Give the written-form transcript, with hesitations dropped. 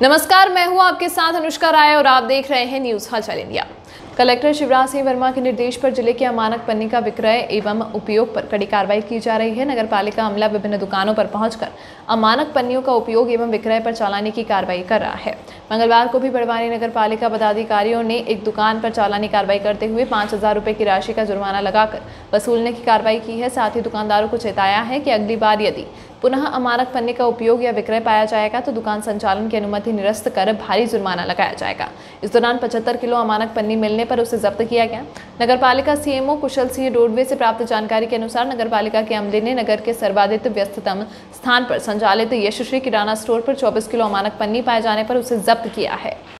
नमस्कार, मैं हूं आपके साथ अनुष्का राय और आप देख रहे हैं news Halchal India. Collector Shivraj Singh Verma के निर्देश पर जिले के अमानक पन्नी का विक्रय एवं उपयोग पर कड़ी कार्रवाई की जा रही है। नगर पालिका अमला विभिन्न दुकानों पर पहुंचकर अमानक पन्नियों का उपयोग एवं विक्रय पर चालानी की कार्रवाई कर रहा है। मंगलवार को भी बड़वानी नगर पालिका पदाधिकारियों ने एक दुकान पर चालानी कार्रवाई करते हुए 5,000 रुपए की राशि का जुर्माना लगाकर वसूलने की कार्रवाई की है। साथ ही दुकानदारों को चेताया है कि अगली बार यदि पुनः अमानक पन्नी का उपयोग या विक्रय पाया जाएगा तो दुकान संचालन की अनुमति निरस्त कर भारी जुर्माना लगाया जाएगा। इस दौरान 75 किलो अमानक पन्नी मिलने पर उसे जब्त किया गया। नगर पालिका सीएमओ कुशल सिंह रोडवे से प्राप्त जानकारी के अनुसार नगर पालिका के अमले ने नगर के सर्वाधिक व्यस्ततम स्थान पर संचालित यशश्री किराना स्टोर पर 24 किलो अमानक पन्नी पाए जाने पर उसे जब्त किया है।